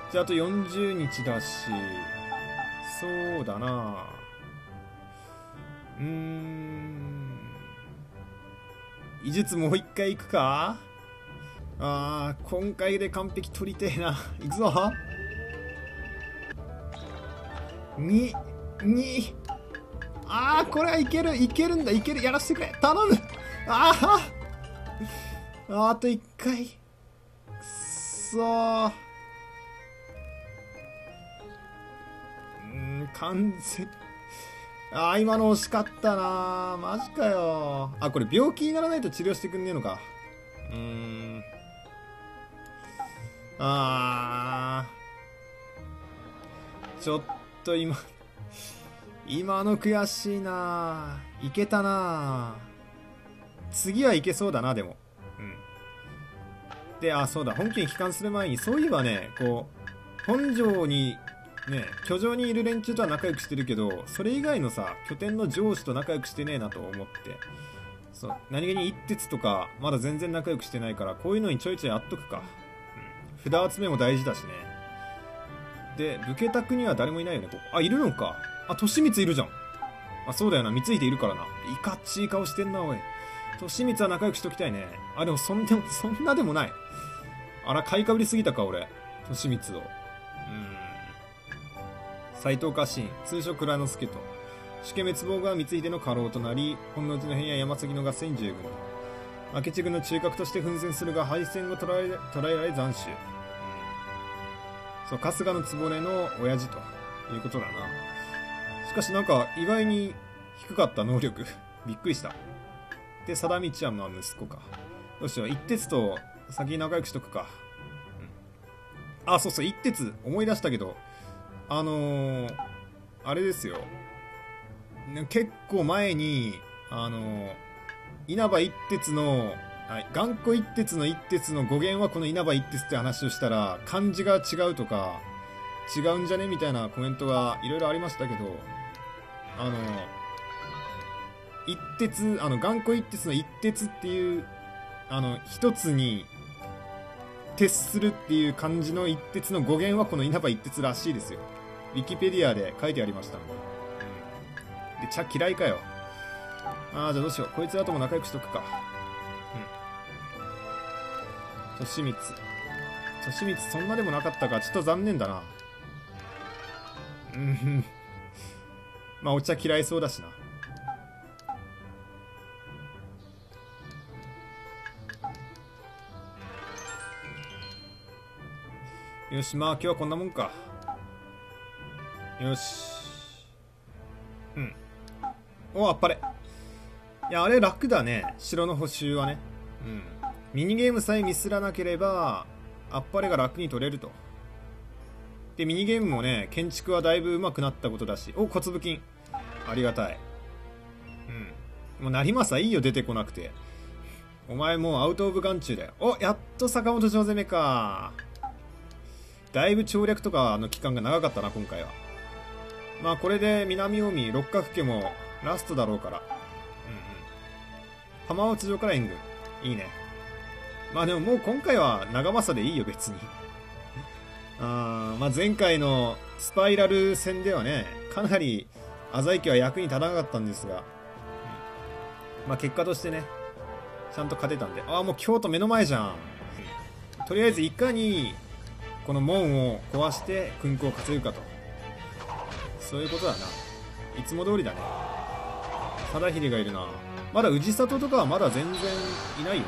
じゃああと40日だし、そうだな。医術もう一回行くか。今回で完璧取りてえな。行くぞ。これはいける、いけるんだ、いける、やらせてくれ、頼む。あと1回。くっそー。完全。今の惜しかったな。マジかよ。これ病気にならないと治療してくんねえのか。ちょっと今の悔しいな。いけたな。次はいけそうだな、でも。で、そうだ、本家に帰還する前に、そういえばね、こう、本城に、ね、居城にいる連中とは仲良くしてるけど、それ以外のさ、拠点の上司と仲良くしてねえなと思って。そう、何気に一徹とか、まだ全然仲良くしてないから、こういうのにちょいちょいあっとくか。札集めも大事だしね。で、武家宅には誰もいないよね、ここ。いるのか。利光いるじゃん。そうだよな、光秀いるからな。いかっちい顔してんな、おい。利光は仲良くしときたいね。でもそんなでもない。買いかぶりすぎたか、俺。利光を。斎藤家臣、通称蔵之介と。主家滅亡が光秀の家老となり、本能寺の変や山崎の合戦10軍。明智軍の中核として奮戦するが、敗戦を捉えられ斬首。そう、春日の局の親父ということだな。しかしなんか、意外に低かった能力。びっくりした。で、貞道は息子か。どうしよう、一徹と先に仲良くしとくか。そうそう、一徹思い出したけど、あれですよ。結構前に、稲葉一徹の、頑固一徹の一徹の語源はこの稲葉一徹って話をしたら、漢字が違うとか、違うんじゃねみたいなコメントがいろいろありましたけど、一徹、頑固一徹の一徹っていう、一つに、徹するっていう漢字の一徹の語源はこの稲葉一徹らしいですよ。ウィキペディアで書いてありましたので。で、茶嫌いかよ。じゃあどうしよう。こいつらとも仲良くしとくか。利光そんなでもなかったか。ちょっと残念だな。お茶嫌いそうだしな。よし、今日はこんなもんか。よし。あっぱれ。いや、あれ楽だね。城の補修はね。ミニゲームさえミスらなければ、あっぱれが楽に取れると。で、ミニゲームもね、建築はだいぶ上手くなったことだし。小粒金。ありがたい。もう成政いいよ、出てこなくて。お前もうアウトオブ眼中だよ。やっと坂本城攻めか。だいぶ調略とかの期間が長かったな、今回は。これで南近江六角家もラストだろうから。浜松城から援軍。いいね。でももう今回は長政でいいよ、別に。前回のスパイラル戦ではね、かなり浅井家は役に立たなかったんですが、結果としてね、ちゃんと勝てたんで。もう京都目の前じゃん。とりあえずいかに、この門を壊して勲功を稼ぐかと。そういうことだな。いつも通りだね。貞秀がいるな。まだ氏里とかはまだ全然いないよね。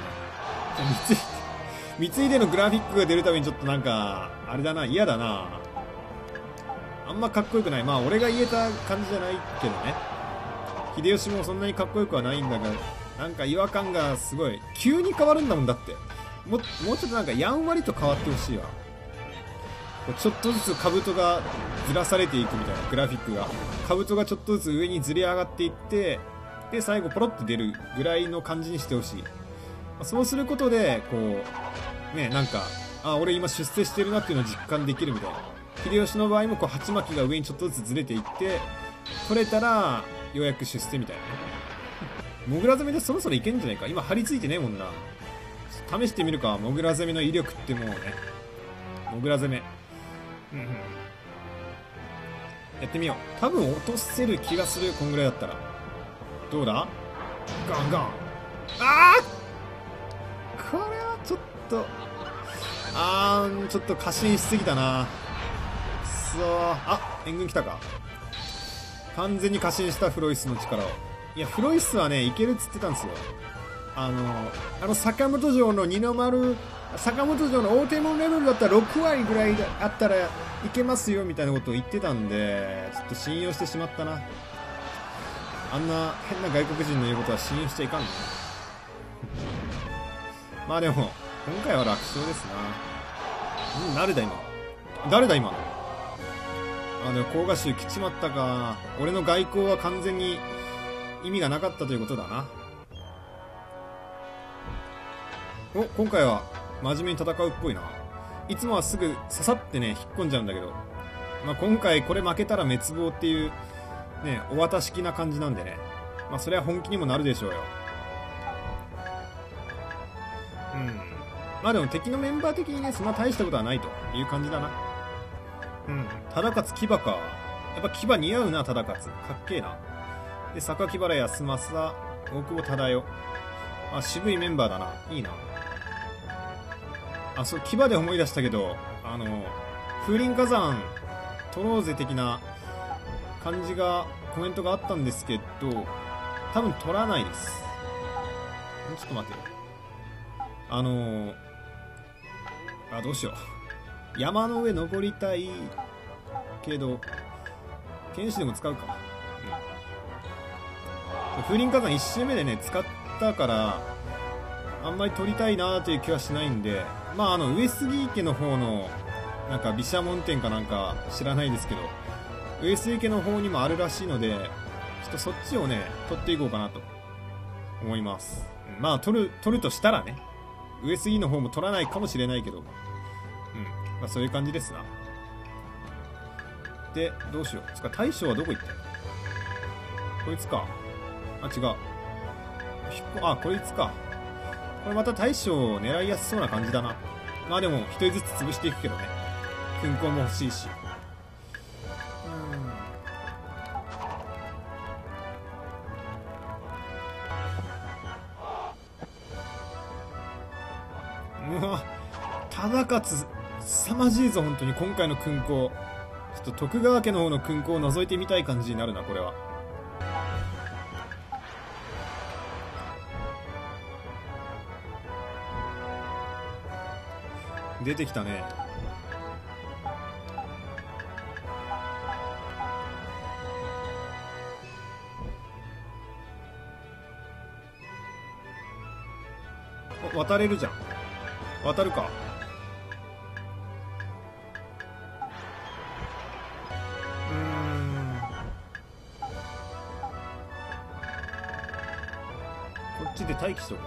光秀のグラフィックが出るたびにちょっとなんか、あれだな、嫌だな。あんまかっこよくない。俺が言えた感じじゃないけどね。秀吉もそんなにかっこよくはないんだが、なんか違和感がすごい。急に変わるんだもんだって。もうちょっとなんかやんわりと変わってほしいわ。ちょっとずつ兜がずらされていくみたいなグラフィックが。兜がちょっとずつ上にずれ上がっていって、で、最後ポロって出るぐらいの感じにしてほしい。そうすることで、こう、ね、なんか、俺今出世してるなっていうのを実感できるみたいな。秀吉の場合もこう、鉢巻きが上にちょっとずつずれていって、取れたら、ようやく出世みたいなね。モグラ攻めでそろそろいけんじゃないか。今張り付いてねえもんな。試してみるか、モグラ攻めの威力ってもうね。モグラ攻め。 うんうん。やってみよう。多分落とせる気がする、こんぐらいだったら。どうだ？ガンガン。あー！これはちょっと、ちょっと過信しすぎたな。くそー。あ、援軍来たか。完全に過信したフロイスの力を。いや、フロイスはね、いけるっつってたんですよ。坂本城の二の丸、坂本城の大手門レベルだったら6割ぐらいあったらいけますよみたいなことを言ってたんで、ちょっと信用してしまったな。あんな変な外国人の言うことは信用しちゃいかんね。まあでも、今回は楽勝ですな。誰だ今。誰だ今。甲賀衆来ちまったか。俺の外交は完全に意味がなかったということだな。今回は真面目に戦うっぽいな。いつもはすぐ刺さってね、引っ込んじゃうんだけど。まあ、今回これ負けたら滅亡っていう、ね、お渡し的な感じなんでね。まあ、それは本気にもなるでしょうよ。まあでも敵のメンバー的にね、そんな大したことはないという感じだな。忠勝騎馬か。やっぱ騎馬似合うな、忠勝。かっけえな。で、榊原康政、大久保忠世。渋いメンバーだな。いいな。そう、騎馬で思い出したけど、風林火山、取ろうぜ的な感じが、コメントがあったんですけど、多分取らないです。ちょっと待ってよ。どうしよう。山の上登りたいけど、剣士でも使うか。風林火山1周目でね、使ったから、あんまり取りたいなーという気はしないんで、まあ上杉家の方の、なんか毘沙門天かなんか知らないですけど、上杉家の方にもあるらしいので、ちょっとそっちをね、取っていこうかなと思います。まあ取るとしたらね、上杉の方も取らないかもしれないけど、まあそういう感じですな。で、どうしよう。つか大将はどこ行ったの？こいつか。違う。こいつか。これまた大将を狙いやすそうな感じだな。まあでも、一人ずつ潰していくけどね。勲功も欲しいし。忠勝、凄まじいぞ、本当に今回の勲功。ちょっと徳川家の方の勲功を覗いてみたい感じになるな、これは。出てきたね。渡れるじゃん。渡るか。こっちで待機しとく。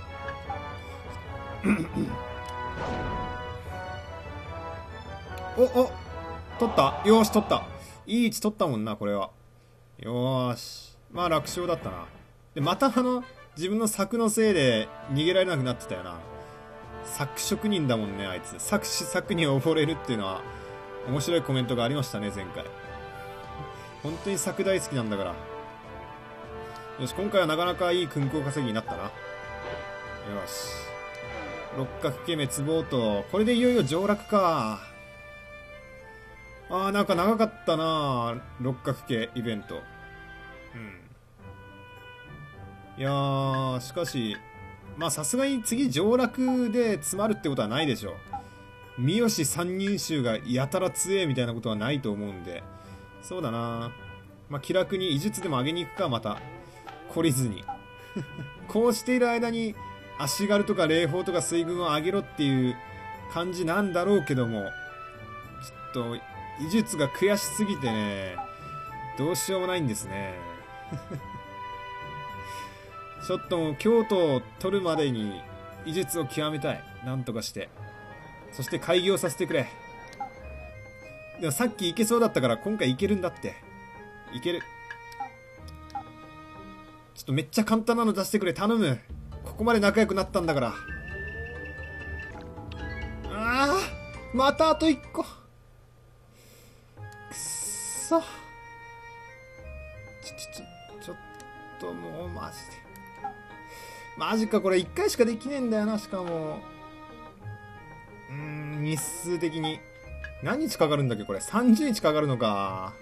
取った。よーし、取った。いい位置取ったもんな、これは。よーし。まあ、楽勝だったな。で、また自分の策のせいで逃げられなくなってたよな。策職人だもんね、あいつ。策に溺れるっていうのは、面白いコメントがありましたね、前回。本当に策大好きなんだから。よし、今回はなかなかいい勲功稼ぎになったな。よし。六角家滅亡と、これでいよいよ上洛か。なんか長かったな、六角家イベント。いやー、しかし、まあさすがに次上洛で詰まるってことはないでしょう。三好三人衆がやたら強えみたいなことはないと思うんで。そうだな。まあ気楽に医術でも上げに行くか、また。懲りずに。こうしている間に、足軽とか霊峰とか水軍を上げろっていう感じなんだろうけども、ちょっと、医術が悔しすぎてね、どうしようもないんですね。ちょっともう京都を取るまでに医術を極めたい。なんとかして。そして開業させてくれ。でもさっきいけそうだったから今回いけるんだって。いける。ちょっとめっちゃ簡単なの出してくれ。頼む。ここまで仲良くなったんだから。またあと1個。 そ。ちょっともうマジで。マジか、これ1回しかできねえんだよな、しかも。日数的に。何日かかるんだっけ、これ。30日かかるのか。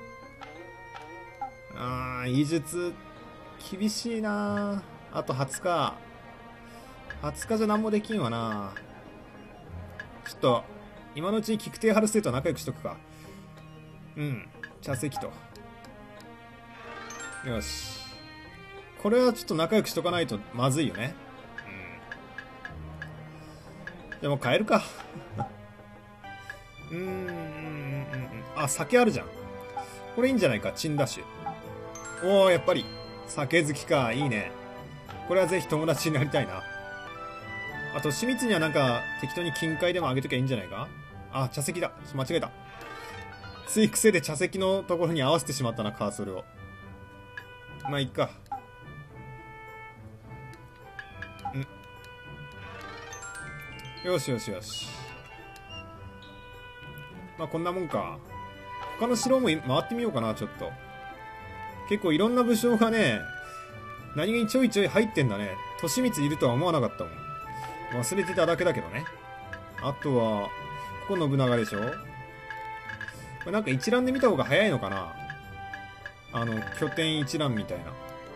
医術、厳しいな。あと20日。20日じゃ何もできんわな。ちょっと、今のうちに菊亭春生と仲良くしとくか。茶席と。よし。これはちょっと仲良くしとかないとまずいよね。でも変えるか。あ、酒あるじゃん。これいいんじゃないか、チンダッシュ。おー、やっぱり。酒好きか、いいね。これはぜひ友達になりたいな。あと、清水にはなんか、適当に金塊でもあげときゃいいんじゃないか。あ、茶席だ。間違えた。つい癖で茶席のところに合わせてしまったな、カーソルを。まあ、いっか。よしよしよし。まあ、こんなもんか。他の城も回ってみようかな、ちょっと。結構いろんな武将がね、何気にちょいちょい入ってんだね。利光いるとは思わなかったもん。忘れてただけだけどね。あとは、ここ信長でしょ。これなんか一覧で見た方が早いのかな。拠点一覧みたいな。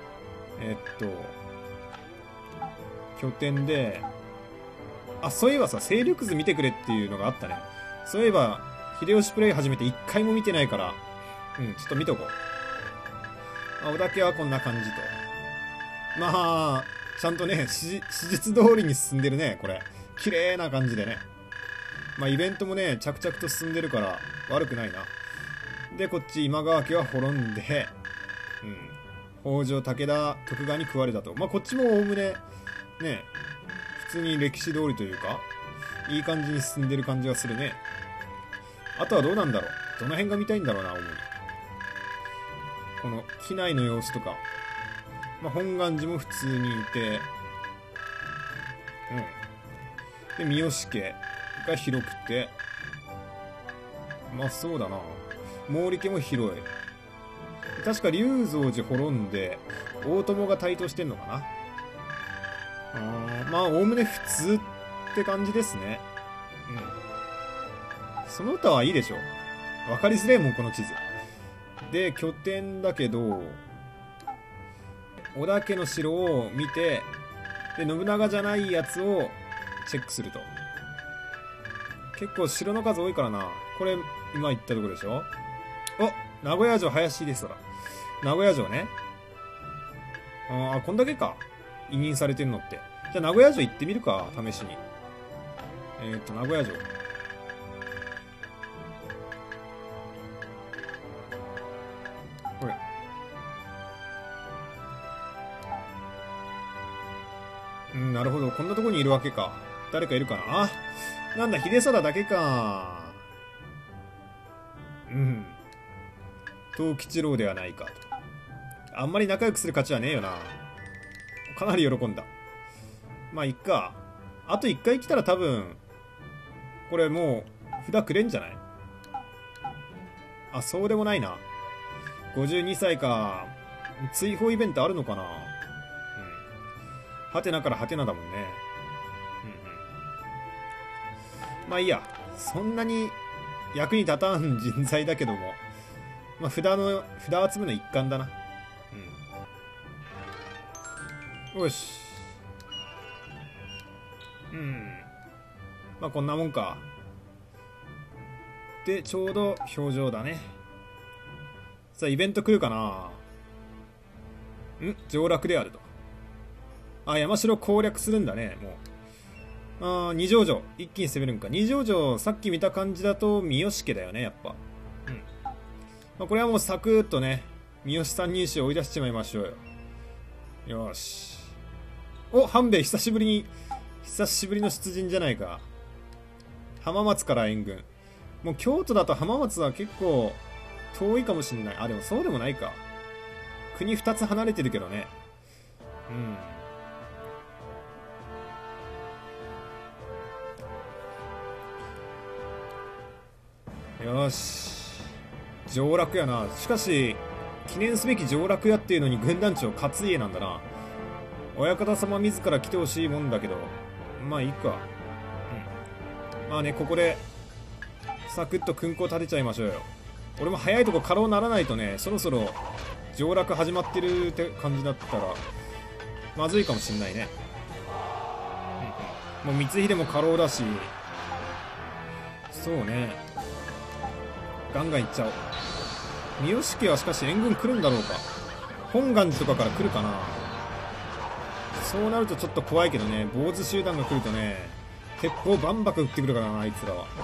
拠点で、あ、そういえばさ、勢力図見てくれっていうのがあったね。そういえば、秀吉プレイ始めて一回も見てないから、ちょっと見とこう。織田家はこんな感じと。まあ、ちゃんとね、史実通りに進んでるね、これ。綺麗な感じでね。まあ、イベントもね、着々と進んでるから、悪くないな。で、こっち、今川家は滅んで、北条武田、徳川に食われたと。まあ、こっちもおおむね、ね、普通に歴史通りというか、いい感じに進んでる感じがするね。あとはどうなんだろう。どの辺が見たいんだろうな、主に。この、機内の様子とか。まあ、本願寺も普通にいて、で、三好家が広くて、まあそうだな。毛利家も広い。確か龍蔵寺滅んで、大友が台頭してんのかな。まあ、おおむね普通って感じですね。その他はいいでしょう。わかりづれえもん、この地図。で、拠点だけど、織田家の城を見て、で、信長じゃないやつをチェックすると。結構城の数多いからな。これ、今言ったところでしょ。お、名古屋城林ですから。名古屋城ね。あ、こんだけか。委任されてんのって。じゃあ名古屋城行ってみるか、試しに。名古屋城。これ。なるほど。こんなとこにいるわけか。誰かいるかなあ、なんだ、秀貞だけか。藤吉郎ではないかと。あんまり仲良くする価値はねえよな。かなり喜んだ。まあ、いっか。あと1回来たら多分、これもう、札くれんじゃない？あ、そうでもないな。52歳か。追放イベントあるのかな。はてなからはてなだもんね。まあいいや。そんなに役に立たん人材だけども。まあ札集めの一環だな。よし。まあこんなもんか。で、ちょうど表情だね。さあ、イベント来るかな。上洛であると。あ、山城攻略するんだね、もう。二条城。一気に攻めるんか。二条城、さっき見た感じだと、三好家だよね、やっぱ。まあ、これはもうサクッとね、三好三人衆を追い出しちまいましょうよ。よし。お、半兵衛、久しぶりの出陣じゃないか。浜松から援軍。もう京都だと浜松は結構、遠いかもしんない。あ、でもそうでもないか。国二つ離れてるけどね。よし。 上洛やな。しかし、記念すべき上洛やっていうのに軍団長勝家なんだな。親方様自ら来てほしいもんだけど、まあいいか。まあね、ここで、サクッと勲功立てちゃいましょうよ。俺も早いとこ過労ならないとね、そろそろ上洛始まってるって感じだったら、まずいかもしんないね。もう光秀も過労だし、そうね。ガンガンいっちゃおう。三好家はしかし援軍来るんだろうか。本願寺とかから来るかな。そうなるとちょっと怖いけどね、坊主集団が来るとね、鉄砲バンバカ撃ってくるからな、あいつらは。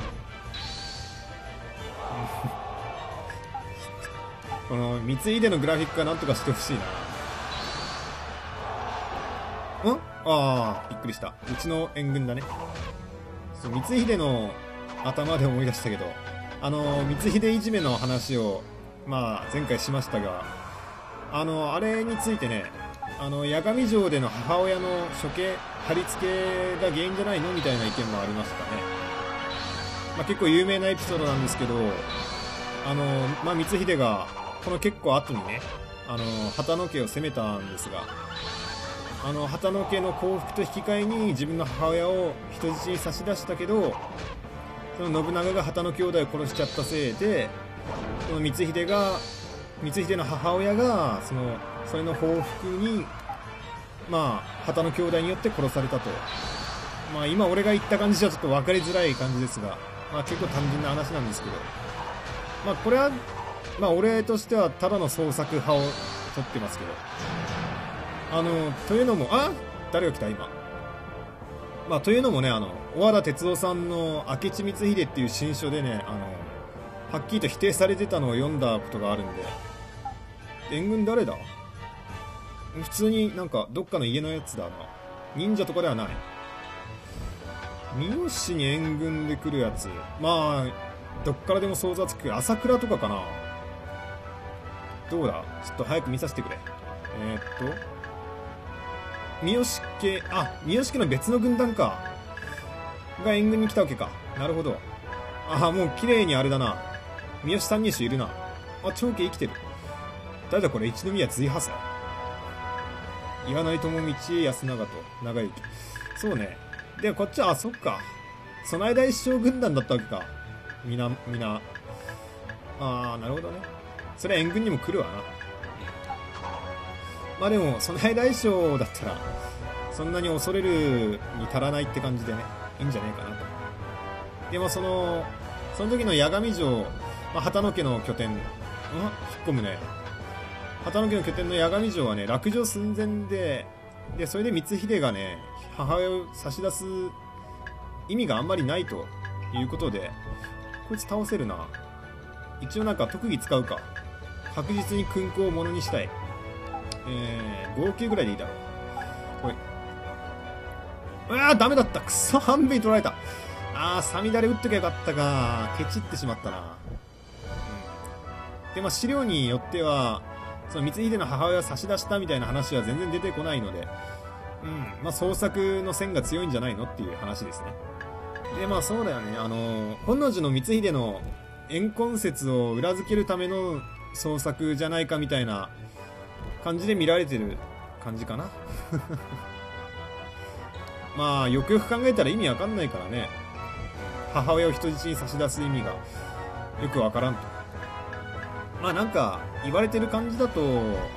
この光秀のグラフィックはなんとかしてほしいな。ああ、びっくりした。うちの援軍だね。そう、光秀の頭で思い出したけど、光秀いじめの話を、まあ、前回しましたが、あれについてね、八神城での母親の処刑、貼り付けが原因じゃないのみたいな意見もありましたね。まあ、結構有名なエピソードなんですけど、まあ、光秀が、この結構後にね、旗野家を攻めたんですが、旗野家の降伏と引き換えに自分の母親を人質に差し出したけど、その信長が旗野兄弟を殺しちゃったせいで、その光秀の母親がそれの報復に、まあ、旗野兄弟によって殺されたと。まあ、今俺が言った感じじゃちょっと分かりづらい感じですが、まあ、結構単純な話なんですけど、まあ、これは、まあ、俺としてはただの創作派を取ってますけど、というのも、誰が来た今。まあ、というのもね、小和田哲夫さんの明智光秀っていう新書でね、はっきりと否定されてたのを読んだことがあるんで、援軍誰だ？普通になんかどっかの家のやつだな。忍者とかではない。三好に援軍で来るやつ。まあ、どっからでも想像はつく。朝倉とかかな。どうだ？ちょっと早く見させてくれ。三好家の別の軍団か。が援軍に来たわけか。なるほど。もう綺麗にあれだな。三好三人衆いるな。長家生きてる。誰だこれ？一宮随破斎。岩内智道、安永と長行。そうね。で、こっちは、そっか。備大師匠軍団だったわけか。みんな。なるほどね。それは援軍にも来るわな。まあでも、備大師匠だったら、そんなに恐れるに足らないって感じでね、いいんじゃねえかなと。でもその時の八神城、旗野家の拠点、引っ込むね。旗野家の拠点の八神城はね、落城寸前で、それで光秀がね、母親を差し出す意味があんまりないということで、こいつ倒せるな。一応なんか特技使うか。確実に勲功をものにしたい。合計ぐらいでいいだろう。ダメだった。くそ、半分に取られた。サミダレ打っときゃよかったか。ケチってしまったな。で、資料によっては、その光秀の母親を差し出したみたいな話は全然出てこないので、創作の線が強いんじゃないのっていう話ですね。で、そうだよね。本能寺の光秀の怨恨説を裏付けるための創作じゃないかみたいな感じで見られてる感じかな。よくよく考えたら意味わかんないからね。母親を人質に差し出す意味がよくわからんと。なんか言われてる感じだと、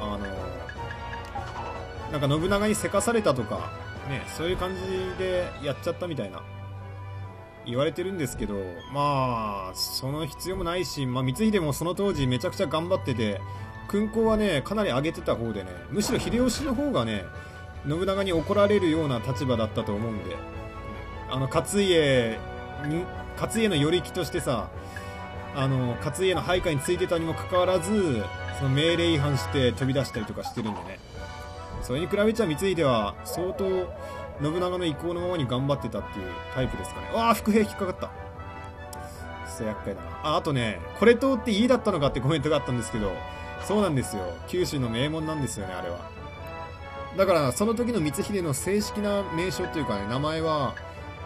なんか信長にせかされたとかね、そういう感じでやっちゃったみたいな言われてるんですけど、その必要もないし、光秀もその当時めちゃくちゃ頑張ってて、勲功はねかなり上げてた方でね、むしろ秀吉の方がね信長に怒られるような立場だったと思うんで、勝家の与力としてさ、勝家の配下についてたにもかかわらず、その命令違反して飛び出したりとかしてるんでね、それに比べちゃ光秀は相当信長の意向のままに頑張ってたっていうタイプですかね。伏兵引っかかった。そう厄介だな。あとね、これ通って家だったのかってコメントがあったんですけど、そうなんですよ。九州の名門なんですよね、あれは。だからその時の光秀の正式な名称というかね、名前は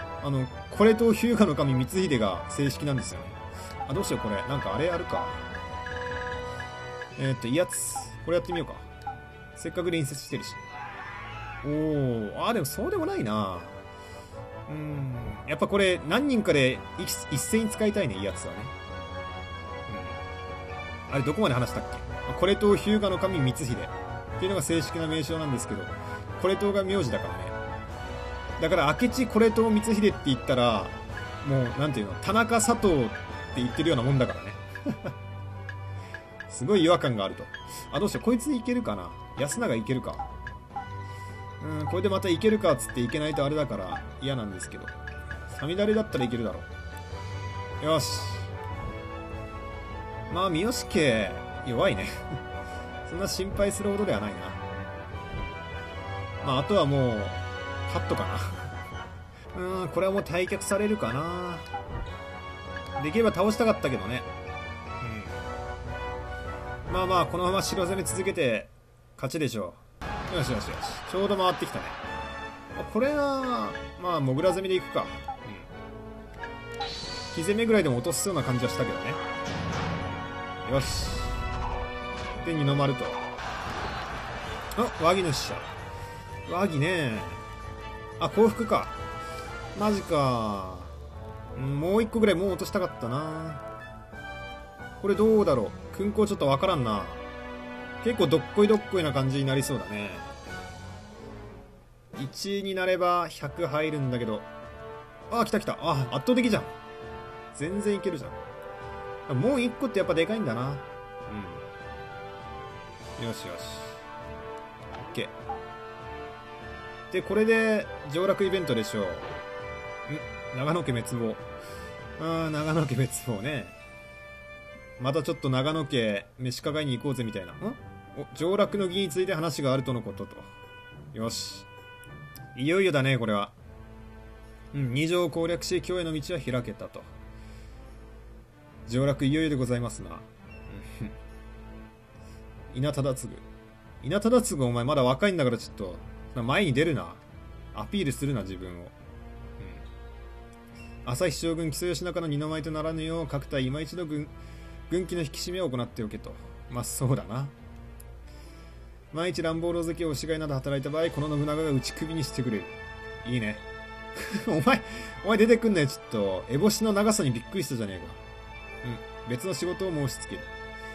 これと日向の神光秀が正式なんですよね。どうしようこれ、なんかあれあるか。 威圧。これやってみようか。せっかく隣接してるし。おー、でもそうでもないな。やっぱこれ、何人かで一斉に使いたいね、威圧はね。あれ、どこまで話したっけ？これと日向の神光秀っていうのが正式な名称なんですけど、これとが名字だからね。だから、明智これと光秀って言ったら、もう、なんていうの、田中佐藤って言ってるようなもんだからね。すごい違和感があると。どうしよう、こいついけるかな？安永いけるか。これでまたいけるかっつっていけないとあれだから嫌なんですけど。サミダレだったらいけるだろう。よし。まあ、三好家、弱いね。そんな心配するほどではないな。まあ、あとはもう、カットかな。これはもう退却されるかな。できれば倒したかったけどね。まあまあ、このまま白攻め続けて、勝ちでしょう。よしよしよし。ちょうど回ってきたね。これは、まあ、モグラ攻めでいくか。火攻めぐらいでも落とせそうな感じはしたけどね。よし。で、二の丸と。和議の使者。和議ね。幸福か。マジか。もう一個ぐらいもう落としたかったな。これどうだろう。勲功ちょっとわからんな。結構どっこいどっこいな感じになりそうだね。1になれば100入るんだけど。来た来た。圧倒的じゃん。全然いけるじゃん。もう1個ってやっぱでかいんだな。よしよし。OK。で、これで上洛イベントでしょう。長野家滅亡。長野家滅亡ね。またちょっと長野家飯かがいに行こうぜみたいな。上洛の儀について話があるとのことと。よし。いよいよだね、これは。二条を攻略し、京への道は開けたと。上洛いよいよでございますな。稲忠次。稲忠次お前まだ若いんだからちょっと、前に出るな。アピールするな、自分を。朝日将軍木曽義仲の二の舞とならぬよう、各隊今一度軍機の引き締めを行っておけと。まあ、そうだな。万一乱暴狼藉を押し飼いなど働いた場合、この信長が打ち首にしてくれる。いいね。お前出てくんね。ちょっと、烏帽子の長さにびっくりしたじゃねえか。別の仕事を申し付ける。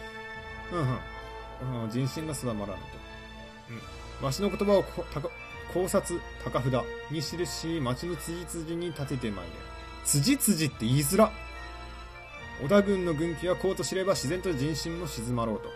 人心が定まらぬと。わしの言葉を考察、高札に記し、町の辻々に立ててまいれ。辻々って言いづら。織田軍の軍機はこうと知れば自然と人心も静まろうと。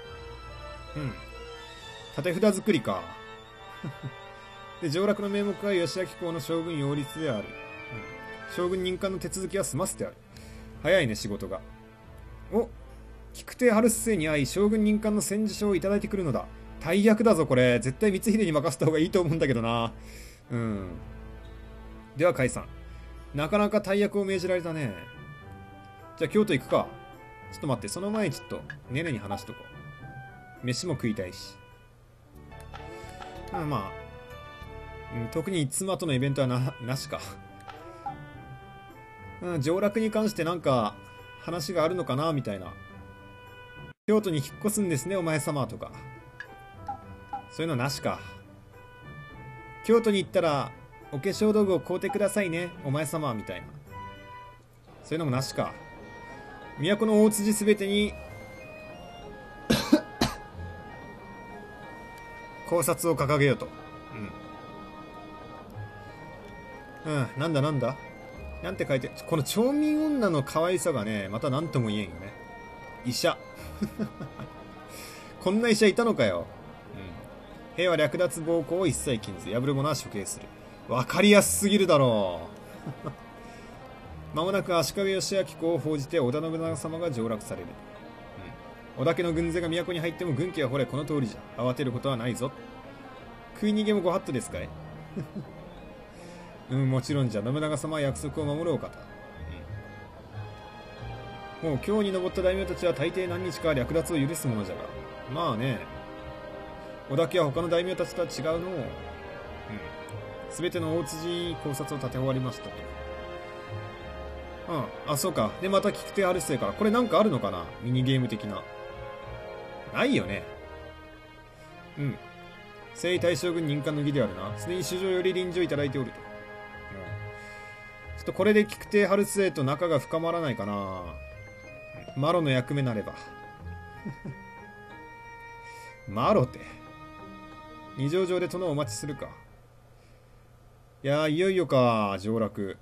立て札作りか。で、上洛の名目は吉明公の将軍擁立である。将軍任官の手続きは済ませてある。早いね、仕事が。菊亭春末に会い、将軍任官の戦時書をいただいてくるのだ。大役だぞ、これ。絶対光秀に任せた方がいいと思うんだけどな。では解散。なかなか大役を命じられたね。じゃあ京都行くか。ちょっと待って、その前にちょっと、ねねに話しとこう。飯も食いたいし。特に妻とのイベントはなしか。上洛に関してなんか、話があるのかなみたいな。京都に引っ越すんですね、お前様とか。そういうのなしか。京都に行ったら、お化粧道具を買うてくださいね、お前様みたいな。そういうのもなしか。都の大辻すべてに、考察を掲げようと。なんだなんて書いて、この町民女の可愛さがね、また何とも言えんよね。医者。こんな医者いたのかよ。兵は略奪暴行を一切禁ず、破る者は処刑する。わかりやすすぎるだろう。間もなく足利義昭公を報じて織田信長様が上洛される。織田家の軍勢が都に入っても軍機はほれこの通りじゃ。慌てることはないぞ。食い逃げもご法度ですかい。もちろんじゃ。信長様は約束を守るお方。もう今日に登った大名たちは大抵何日か略奪を許すものじゃが。まあね。織田家は他の大名たちとは違うのを。すべての大辻考察を立て終わりましたと。そうか。で、また菊亭春末から。これなんかあるのかな、ミニゲーム的な。 ないよね。うん。征夷大将軍任官の儀であるな。すでに主上より臨場いただいておると。ちょっとこれで菊亭春末と仲が深まらないかな。マロの役目なれば。マロって。二条城で殿をお待ちするか。いやー、いよいよか、上洛。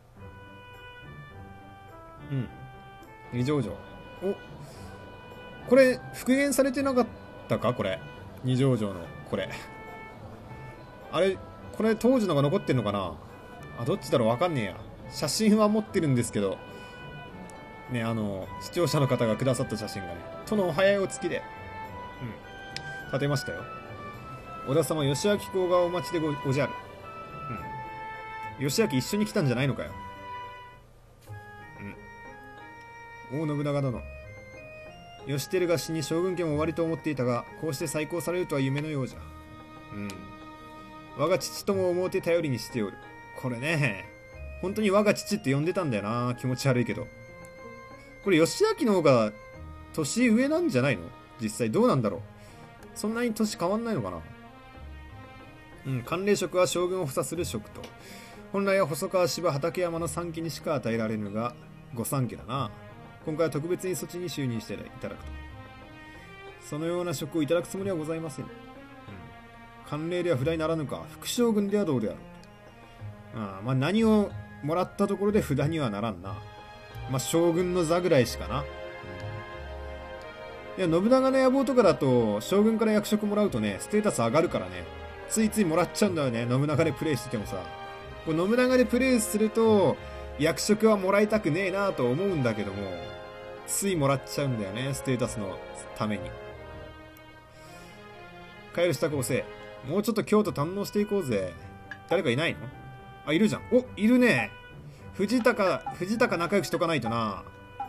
うん。二条城。お、これ、復元されてなかったかこれ。二条城の、これ。あれ、これ当時のが残ってんのかなあ、どっちだろうわかんねえや。写真は持ってるんですけど、ね、視聴者の方がくださった写真がね、殿お早いお月で、立てましたよ。織田様、義明公がお待ちでごじゃる。義明一緒に来たんじゃないのかよ。大信長殿。義輝が死に将軍家も終わりと思っていたが、こうして再興されるとは夢のようじゃ。我が父とも思うて頼りにしておる。これね、本当に我が父って呼んでたんだよな。気持ち悪いけど。これ、義明の方が年上なんじゃないの？実際どうなんだろう。そんなに年変わんないのかな。管領職は将軍を補佐する職と。本来は細川芝畠山の3期にしか与えられぬが、御三家だな。今回は特別にそっちに就任していただくと。そのような職をいただくつもりはございません。慣例では不代ならぬか、副将軍ではどうであろう。まあ何をもらったところで札にはならんな。まあ将軍の座ぐらいしかな。いや、信長の野望とかだと、将軍から役職もらうとね、ステータス上がるからね。ついついもらっちゃうんだよね、信長でプレイしててもさ。こう信長でプレイすると、役職はもらいたくねえなと思うんだけども、ついもらっちゃうんだよね、ステータスのために。帰る支度をせえ。もうちょっと京都堪能していこうぜ。誰かいないの？あ、いるじゃん。お、いるね。藤高仲良くしとかないとな。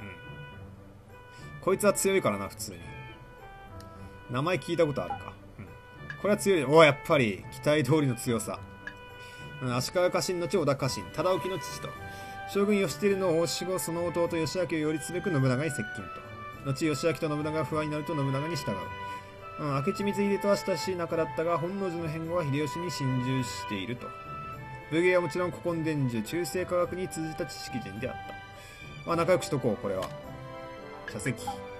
こいつは強いからな、普通に。名前聞いたことあるか。これは強い。お、やっぱり、期待通りの強さ。足利家臣の地織田家臣、忠興の父と。将軍義輝の大志後、その弟義明を擁立すべく信長に接近と。後義明と信長が不安になると信長に従う。明智光秀とは親しい仲だったが、本能寺の変後は秀吉に心中していると。武芸はもちろん古今伝授、中世科学に通じた知識人であった。仲良くしとこう、これは。茶席。